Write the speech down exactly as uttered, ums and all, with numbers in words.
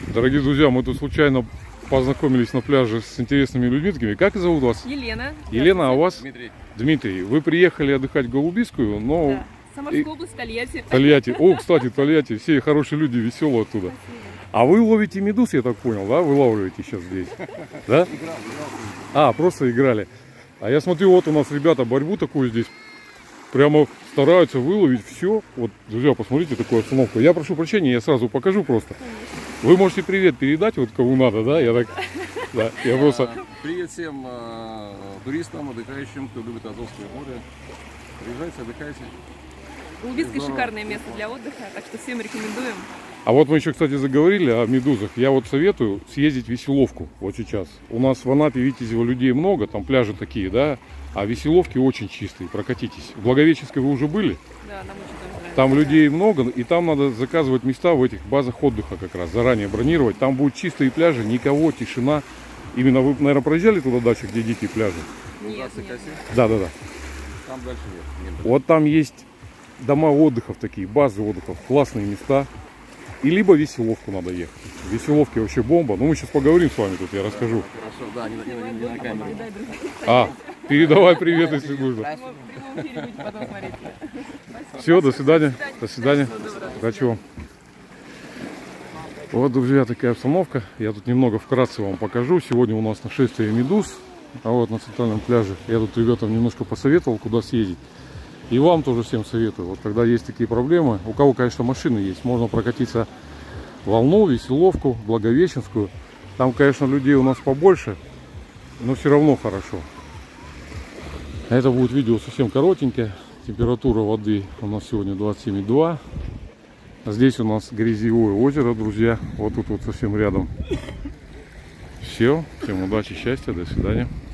Дорогие друзья, мы тут случайно познакомились на пляже с интересными людьми такими. Как зовут вас? Елена. Елена, а у вас? Дмитрий. Дмитрий. Вы приехали отдыхать в Голубискую, но... Да. Самарская область, Тольятти. Тольятти. О, кстати, Тольятти. Все хорошие люди, веселые оттуда. Спасибо. А вы ловите медуз, я так понял, да? Вы лавливаете сейчас здесь. Да? А, просто играли. А я смотрю, вот у нас ребята борьбу такую здесь прямо стараются выловить все. Вот, друзья, посмотрите такую обстановку. Я прошу прощения, я сразу покажу просто. Вы можете привет передать, вот кому надо, да? Я так, да, я просто... Привет всем э, туристам, отдыхающим, кто любит Азовское море. Приезжайте, отдыхайте. Голубиское шикарное место для отдыха, так что всем рекомендуем. А вот мы еще, кстати, заговорили о медузах. Я вот советую съездить в Веселовку вот сейчас. У нас в Анапе, Витязево людей много, там пляжи такие, да? А Веселовки очень чистые, прокатитесь. В Благовещенской вы уже были? Да, нам очень тоже нравится. Там людей много, и там надо заказывать места в этих базах отдыха как раз, заранее бронировать. Там будут чистые пляжи, никого, тишина. Именно вы, наверное, проезжали туда дальше, где дикие пляжи? Нет, нет. Да, да, да. Там дальше нет. нет. Вот там есть дома отдыхов такие, базы отдыхов, классные места. И либо в Веселовку надо ехать. В Веселовке вообще бомба. Ну, мы сейчас поговорим с вами тут, я расскажу. Хорошо, да, не, не, не, не на камеру. А, передавай привет, если нужно. Все, до свидания. До свидания. Удачи вам. Вот, друзья, такая обстановка. Я тут немного вкратце вам покажу. Сегодня у нас нашествие медуз. А вот на центральном пляже я тут ребятам немножко посоветовал, куда съездить. И вам тоже всем советую. Вот когда есть такие проблемы, у кого, конечно, машины есть, можно прокатиться в Волну, Веселовку, Благовещенскую. Там, конечно, людей у нас побольше, но все равно хорошо. Это будет видео совсем коротенькое. Температура воды у нас сегодня двадцать семь и два. Здесь у нас грязевое озеро, друзья. Вот тут вот совсем рядом. Все. Всем удачи, счастья, до свидания.